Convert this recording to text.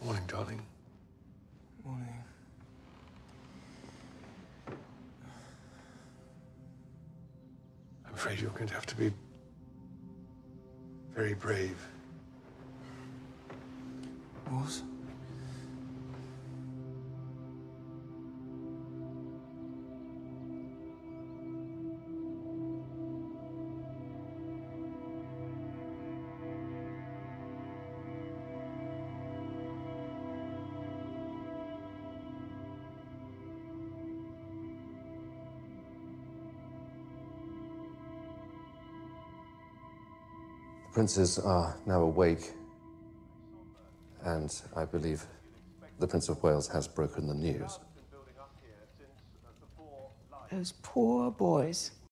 Morning, darling. Morning. I'm afraid you're going to have to be very brave. What? The princes are now awake, and I believe the Prince of Wales has broken the news. Those poor boys.